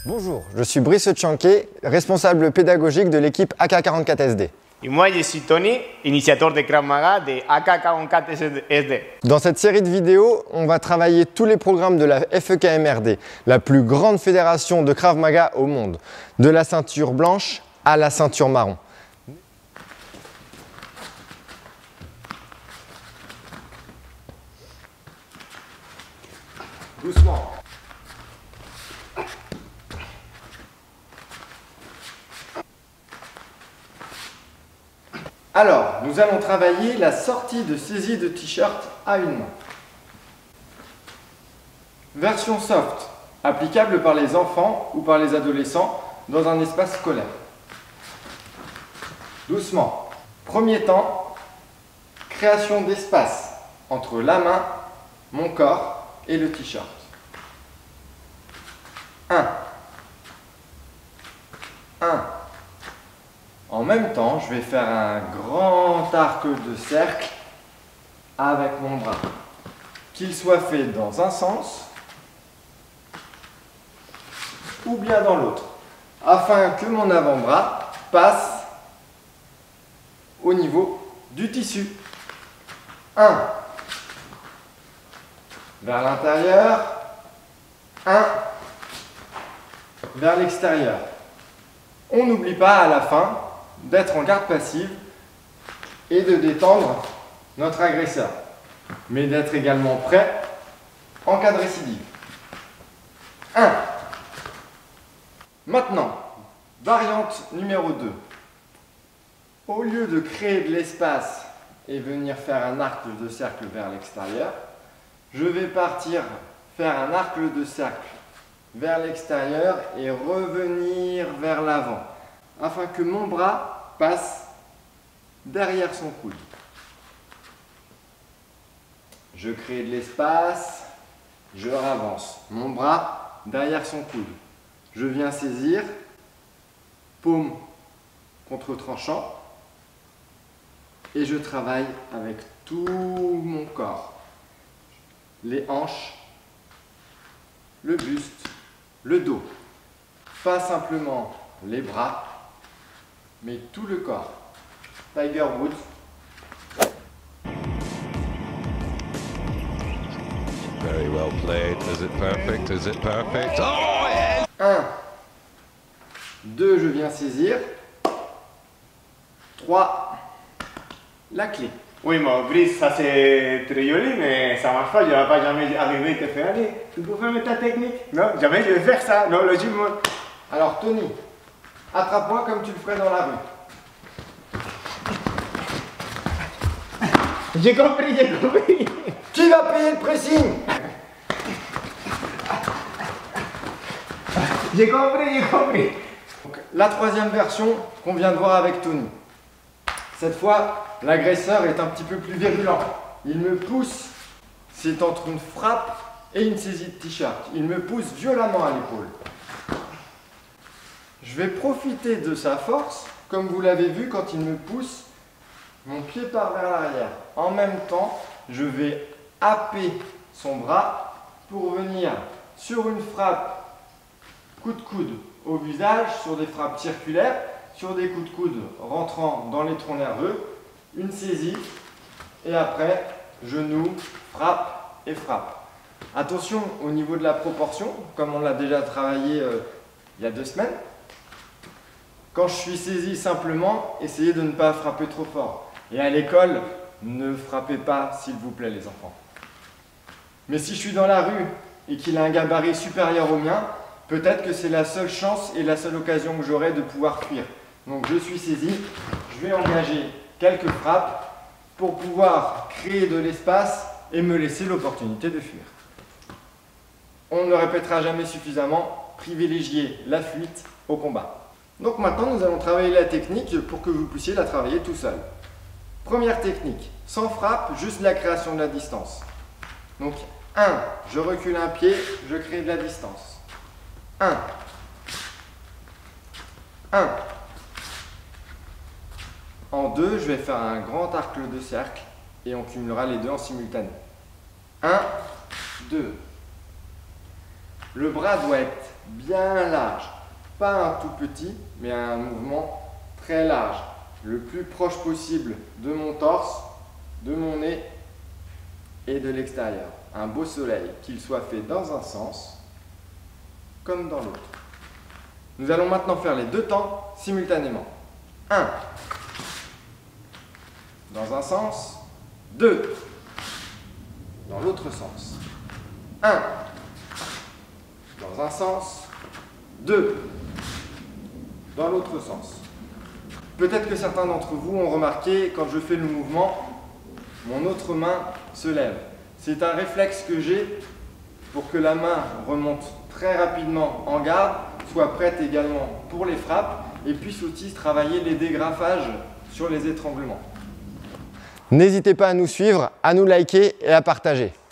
Bonjour, je suis Brice Tchanké, responsable pédagogique de l'équipe AK-44SD. Et moi, je suis Tony, initiateur de Krav Maga de AK-44SD. Dans cette série de vidéos, on va travailler tous les programmes de la FEKMRD, la plus grande fédération de Krav Maga au monde, de la ceinture blanche à la ceinture marron. Doucement. Alors, nous allons travailler la sortie de saisie de t-shirt à une main. Version soft, applicable par les enfants ou par les adolescents dans un espace scolaire. Doucement. Premier temps, création d'espace entre la main, mon corps et le t-shirt. 1. En même temps, je vais faire un grand arc de cercle avec mon bras. Qu'il soit fait dans un sens ou bien dans l'autre, afin que mon avant-bras passe au niveau du tissu. 1. Vers l'intérieur. 1. Vers l'extérieur. On n'oublie pas à la fin d'être en garde passive et de détendre notre agresseur, mais d'être également prêt en cas de récidive. 1. Maintenant, variante numéro 2. Au lieu de créer de l'espace et venir faire un arc de cercle vers l'extérieur, je vais partir faire un arc de cercle vers l'extérieur et revenir vers l'avant, afin que mon bras passe derrière son coude. Je crée de l'espace, je avance mon bras derrière son coude. Je viens saisir, paume contre tranchant, et je travaille avec tout mon corps. Les hanches, le buste, le dos. Pas simplement les bras, mais tout le corps. Tiger Woods. Very well played. Is it perfect? Is it perfect? Oh, yes! 1. 2, je viens saisir. 3. La clé. Oui, mais Brice, ça c'est très joli, mais ça marche pas, je ne vais pas jamais arriver et te faire aller. Tu peux faire ta technique? Non, jamais je vais faire ça, non, logiquement. Alors Tony, attrape-moi comme tu le ferais dans la rue. J'ai compris, j'ai compris. Qui va payer le pressing? J'ai compris, j'ai compris. Donc, la troisième version qu'on vient de voir avec Tony. Cette fois, l'agresseur est un petit peu plus virulent. Il me pousse, c'est entre une frappe et une saisie de t-shirt. Il me pousse violemment à l'épaule. Je vais profiter de sa force, comme vous l'avez vu quand il me pousse, mon pied part vers l'arrière. En même temps, je vais happer son bras pour venir sur une frappe coup de coude au visage, sur des frappes circulaires, sur des coups de coude rentrant dans les troncs nerveux, une saisie, et après, genou, frappe et frappe. Attention au niveau de la proportion, comme on l'a déjà travaillé il y a 2 semaines. Quand je suis saisi simplement, essayez de ne pas frapper trop fort. Et à l'école, ne frappez pas, s'il vous plaît, les enfants. Mais si je suis dans la rue et qu'il a un gabarit supérieur au mien, peut-être que c'est la seule chance et la seule occasion que j'aurai de pouvoir fuir. Donc je suis saisi, je vais engager quelques frappes pour pouvoir créer de l'espace et me laisser l'opportunité de fuir. On ne répétera jamais suffisamment, privilégier la fuite au combat. Donc maintenant nous allons travailler la technique pour que vous puissiez la travailler tout seul. Première technique, sans frappe, juste la création de la distance. Donc 1, je recule un pied, je crée de la distance. 1. 1. En 2, je vais faire un grand arc de cercle et on cumulera les deux en simultané. 1, 2. Le bras doit être bien large, pas un tout petit, mais un mouvement très large, le plus proche possible de mon torse, de mon nez et de l'extérieur. Un beau soleil, qu'il soit fait dans un sens comme dans l'autre. Nous allons maintenant faire les deux temps simultanément. 1. Dans un sens. 2. Dans l'autre sens. 1. Dans un sens. 2. Dans l'autre sens. Peut-être que certains d'entre vous ont remarqué, quand je fais le mouvement, mon autre main se lève. C'est un réflexe que j'ai pour que la main remonte très rapidement en garde, soit prête également pour les frappes et puisse aussi travailler les dégrafages sur les étranglements. N'hésitez pas à nous suivre, à nous liker et à partager.